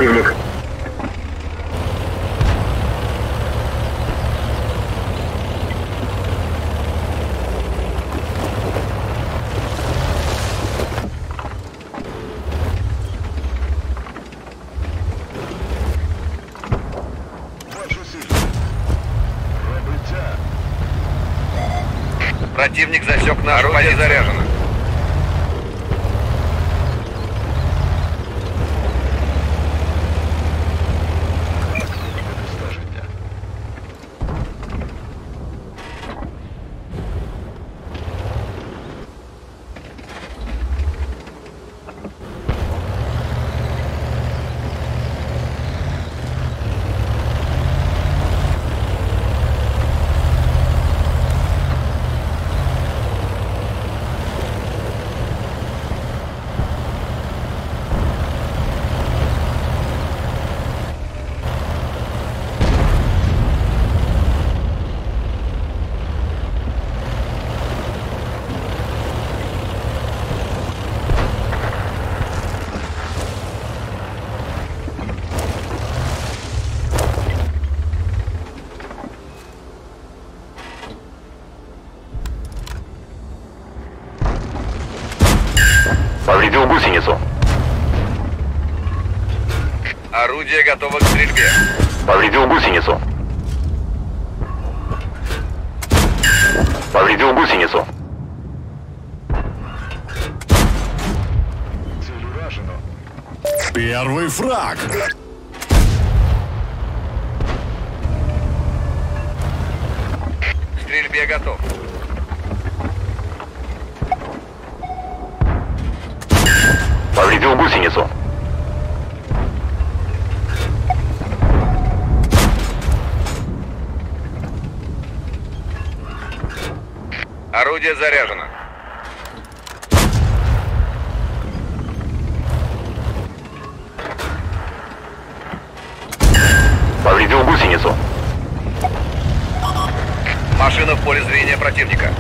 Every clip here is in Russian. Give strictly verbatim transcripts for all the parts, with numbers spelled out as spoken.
противник. Противник засек нашу позицию. Заряжено. Повредил гусеницу. Орудие готово к стрельбе. Повредил гусеницу. Повредил гусеницу. Цель уражена. Первый фраг. К стрельбе готов. Повредил гусеницу. Орудие заряжено. Повредил гусеницу. Машина в поле зрения противника.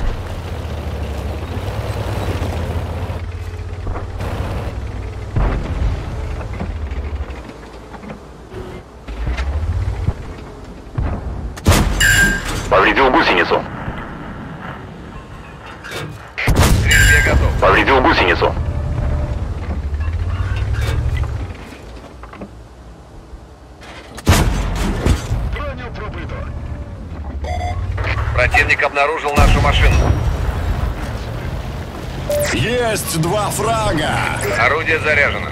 Повредил гусеницу. К стрельбе готов. Повредил гусеницу. Противник обнаружил нашу машину. Есть два фрага. Орудие заряжено.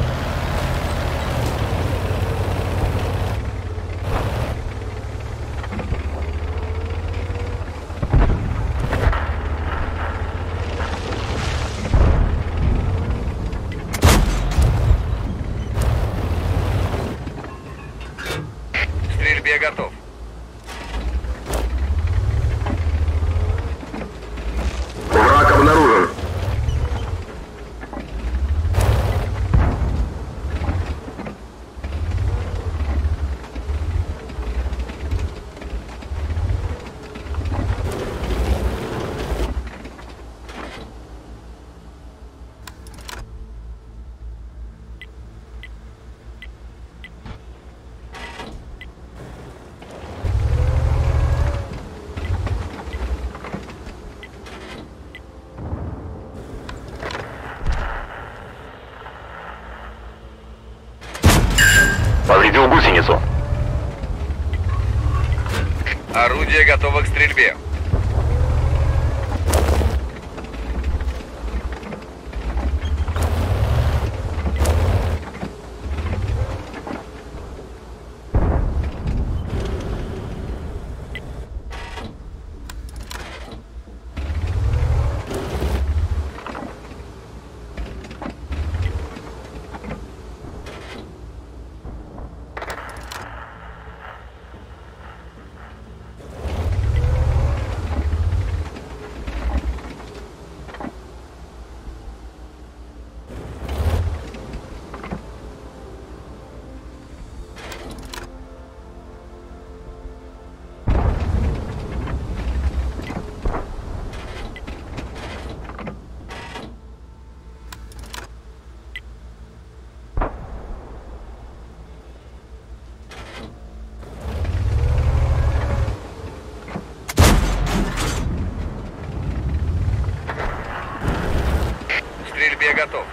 К стрельбе готов. Враг обнаружен. Повредил гусеницу. Орудие готово к стрельбе. Стрельбе готов.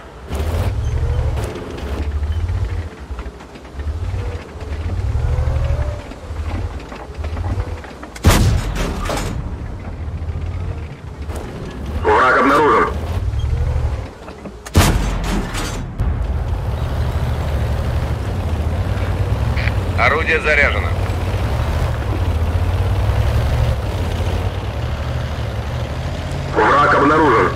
Враг обнаружен. Орудие заряжено. Враг обнаружен.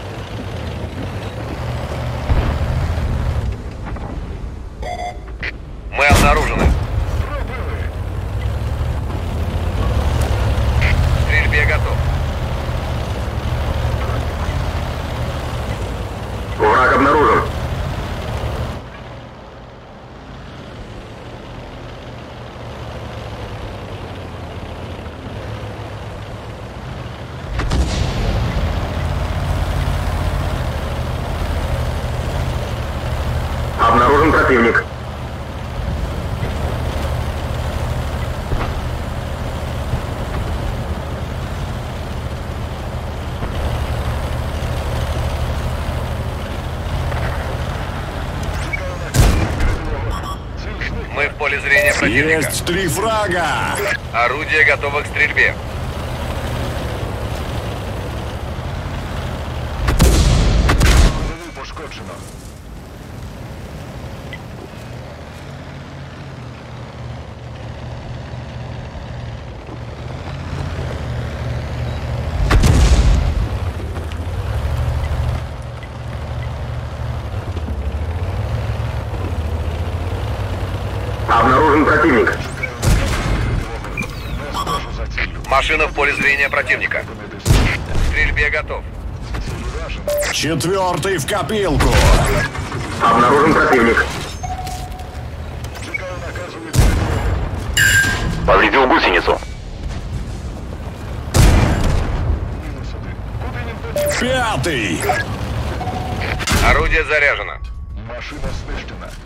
Мы обнаружены. К стрельбе готов. Враг обнаружен. Обнаружен противник. Мы в поле зрения противника. Есть три фрага. Орудие готово к стрельбе. Обнаружен противник. Машина в поле зрения противника. К стрельбе готов. Четвертый в копилку. Обнаружен противник. Повредил гусеницу. Пятый. Орудие заряжено. Машина знищена.